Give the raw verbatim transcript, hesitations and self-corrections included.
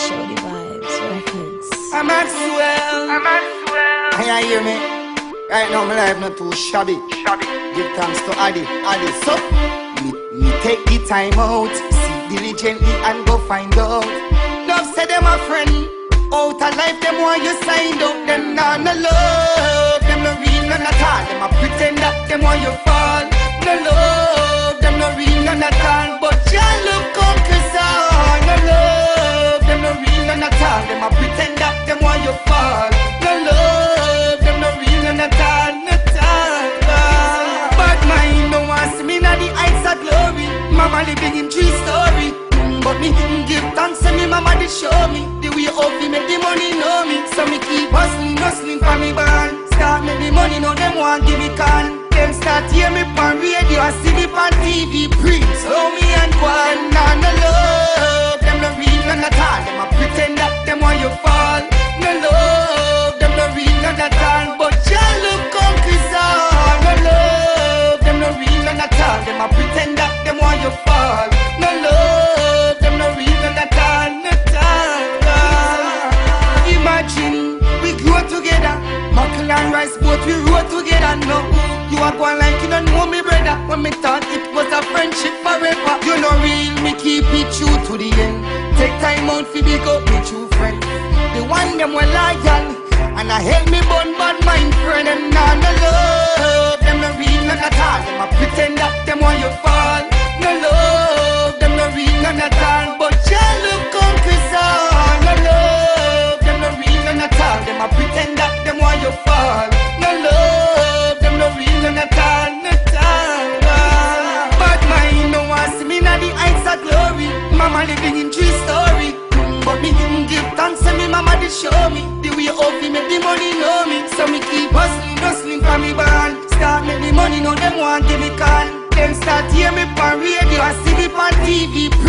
Shorty Vibes Records. I'm Maxwell. I'm Maxwell. Can you hear me? Right now my life not too shabby. Shabby. Give thanks to Adi. Adi. So me, me take the time out, see diligently and go find out. Love say them a friend. Out of life them want you signed out. Them not no love. Them no real none at all. Them a pretend that them want you fall. No love. Them no real none at all. But you look Uncle Son. No love. Them no real none at all. Them a pretend that them want you fall. No love. Them no real none at all. Not all. Bad mind no want see me na the heights of glory. Mama living in three story. But me give thanks to me mama they show me the way up me make the money know me. So me keep hustling, hustling for me band. Start make the money know them want give me can. Them start hear me on radio and see me on T V. Prince, oh me and Kwan. Nah no love, them no real none at all. Them a pretend that them want you fall. No love, them no real none at all. But you look Uncle Son. No love, them no real none at all. Them a pretend that them want you fall. No love. Imagine we grow together, Muckle and Rice both we roll together. No, you are going like you don't know me brother. When me thought it was a friendship forever. You know real, me keep it true to the end. Take time out for big up me true friend. The one them were loyal and I help me bun bad mind friend. And now no love, them no real none at all. Them a pretend that them want you fall. No love, them no real none at all. But you look Uncle Son. No love, them no real none at all. Them a pretend that them want you fall. No love, them no real none at all. Not all. Bad mind no want see me na the heights of glory. Mama living in three story. But me give thanks to me mama they show me the way up me make the money know me. So me keep hustling, hustling for me band. Start make the money know them want give me can. Them start hear me on radio and see me on T V.